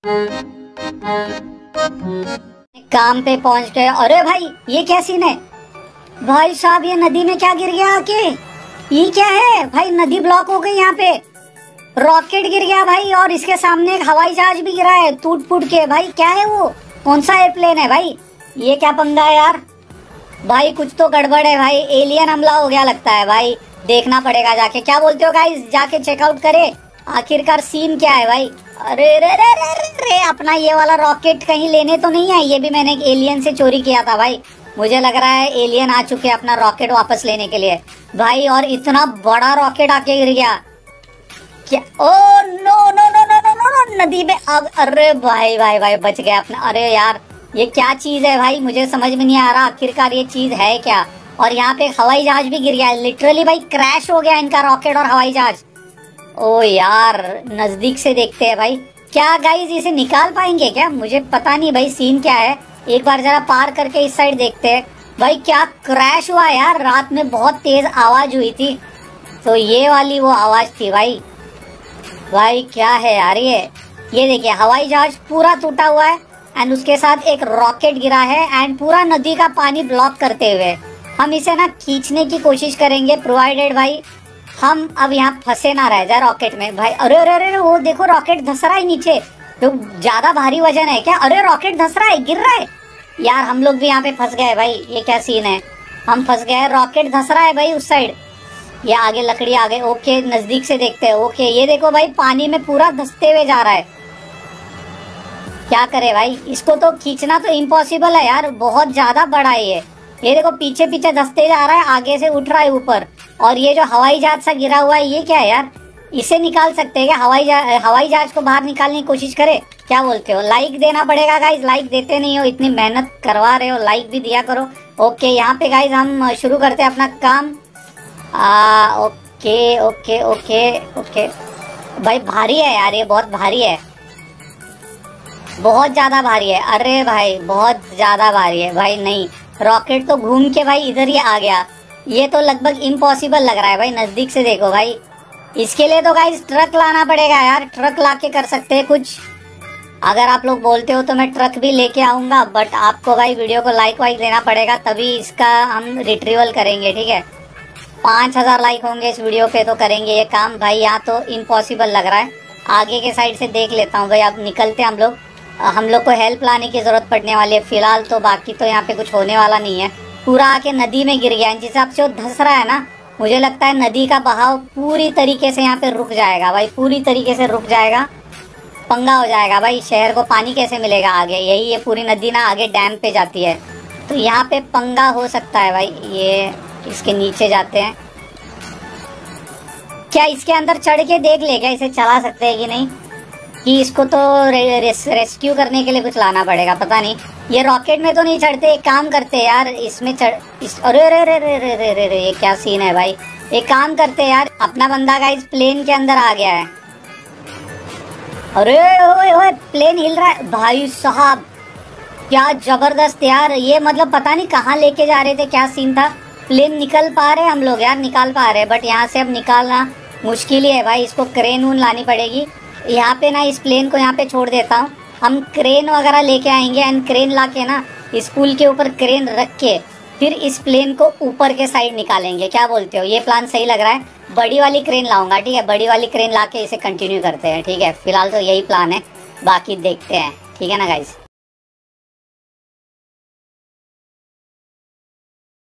काम पे पहुंच गए। अरे भाई ये क्या सीन है भाई साहब, ये नदी में क्या गिर गया आके? ये क्या है भाई, नदी ब्लॉक हो गई यहाँ पे, रॉकेट गिर गया भाई, और इसके सामने एक हवाई जहाज भी गिरा है टूट फूट के। भाई क्या है वो, कौन सा एयरप्लेन है भाई? ये क्या पंगा है यार भाई, कुछ तो गड़बड़ है भाई, एलियन हमला हो गया लगता है भाई। देखना पड़ेगा जाके, क्या बोलते हो गाइस, जाके चेकआउट करे आखिरकार सीन क्या है भाई। अरे रे रे रे रे रे, अपना ये वाला रॉकेट कहीं लेने तो नहीं है? ये भी मैंने एक एलियन से चोरी किया था भाई, मुझे लग रहा है एलियन आ चुके हैं अपना रॉकेट वापस लेने के लिए भाई। और इतना बड़ा रॉकेट आके गिर गया क्या? Oh no no no no no no, नदी में अब। अरे भाई भाई भाई बच गया अपना। अरे यार ये क्या चीज है भाई, मुझे समझ में नहीं आ रहा आखिरकार ये चीज है क्या। और यहाँ पे हवाई जहाज भी गिर गया है, लिटरली भाई क्रैश हो गया इनका रॉकेट और हवाई जहाज। ओ यार नजदीक से देखते हैं भाई, क्या गाइस इसे निकाल पाएंगे क्या? मुझे पता नहीं भाई सीन क्या है, एक बार जरा पार करके इस साइड देखते हैं भाई। क्या क्रैश हुआ यार, रात में बहुत तेज आवाज हुई थी, तो ये वाली वो आवाज थी भाई। भाई क्या है यार ये देखिए हवाई जहाज पूरा टूटा हुआ है, एंड उसके साथ एक रॉकेट गिरा है, एंड पूरा नदी का पानी ब्लॉक करते हुए हम इसे ना खींचने की कोशिश करेंगे, प्रोवाइडेड भाई हम अब यहाँ फंसे ना रह जाए रॉकेट में भाई। अरे अरे अरे वो देखो रॉकेट धस रहा है नीचे, तो ज्यादा भारी वजन है क्या? अरे रॉकेट धस रहा है, गिर रहा है यार, हम लोग भी यहाँ पे फंस गए भाई। ये क्या सीन है, हम फंस गए, रॉकेट धस रहा है भाई उस साइड। ये आगे लकड़ी आ गई, ओके नजदीक से देखते हैं। ओके ये देखो भाई पानी में पूरा धसते हुए जा रहा है, क्या करे भाई, इसको तो खींचना तो इम्पॉसिबल है यार, बहुत ज्यादा बड़ा है ये देखो पीछे पीछे धसते जा रहा है, आगे से उठ रहा है ऊपर। और ये जो हवाई जहाज सा गिरा हुआ है ये क्या है यार, इसे निकाल सकते हैं क्या? हवाई जहाज को बाहर निकालने की कोशिश करे, क्या बोलते हो? लाइक देना पड़ेगा गाइज, लाइक देते नहीं हो, इतनी मेहनत करवा रहे हो, लाइक भी दिया करो। ओके यहाँ पे गाइज हम शुरू करते हैं अपना काम। ओके ओके ओके ओके भाई भारी है यार, ये बहुत भारी है, बहुत ज्यादा भारी है। अरे भाई बहुत ज्यादा भारी है भाई, नहीं रॉकेट तो घूम के भाई इधर ही आ गया, ये तो लगभग इम्पॉसिबल लग रहा है भाई। नजदीक से देखो भाई, इसके लिए तो गाइस ट्रक लाना पड़ेगा यार, ट्रक लाके कर सकते हैं कुछ। अगर आप लोग बोलते हो तो मैं ट्रक भी लेके आऊंगा, बट आपको भाई वीडियो को लाइक वाइक देना पड़ेगा, तभी इसका हम रिट्रीवल करेंगे, ठीक है? 5000 लाइक होंगे इस वीडियो पे तो करेंगे ये काम भाई। यहाँ तो इम्पॉसिबल लग रहा है, आगे के साइड से देख लेता हूँ भाई। अब निकलते हैं हम लोग को हेल्प लाने की जरूरत पड़ने वाली है फिलहाल तो, बाकी तो यहाँ पे कुछ होने वाला नहीं है। पूरा आके नदी में गिर गया, जिस हिसाब से वो धंस रहा है ना, मुझे लगता है नदी का बहाव पूरी तरीके से यहाँ पे रुक जाएगा भाई, पूरी तरीके से रुक जाएगा, पंगा हो जाएगा भाई। शहर को पानी कैसे मिलेगा आगे? यही ये पूरी नदी ना आगे डैम पे जाती है, तो यहाँ पे पंगा हो सकता है भाई। ये इसके नीचे जाते हैं, क्या इसके अंदर चढ़ के देख ले क्या इसे चला सकते हैं कि नहीं, कि इसको तो रेस्क्यू करने के लिए कुछ लाना पड़ेगा, पता नहीं। ये रॉकेट में तो नहीं चढ़ते, एक काम करते हैं यार इसमें अरे रे रे रे रे रे रे रे, ये क्या सीन है भाई। एक काम करते हैं यार, अपना बंदा का इस प्लेन के अंदर आ गया है। अरे ओए ओए प्लेन हिल रहा है भाई साहब, क्या जबरदस्त यार। ये मतलब पता नहीं कहाँ लेके जा रहे थे, क्या सीन था। प्लेन निकल पा रहे हम लोग यार, निकाल पा रहे, बट यहाँ से अब निकालना मुश्किल ही है भाई, इसको क्रेन वून लानी पड़ेगी। यहाँ पे ना इस प्लेन को यहाँ पे छोड़ देता हूँ, हम क्रेन वगैरह लेके आएंगे, एंड क्रेन लाके ना इस पुल के ऊपर क्रेन रख के फिर इस प्लेन को ऊपर के साइड निकालेंगे, क्या बोलते हो? ये प्लान सही लग रहा है। बड़ी वाली क्रेन लाऊंगा, ठीक है? बड़ी वाली क्रेन लाके इसे कंटिन्यू करते हैं, ठीक है? फिलहाल तो यही प्लान है, बाकी देखते हैं, ठीक है ना गाइस।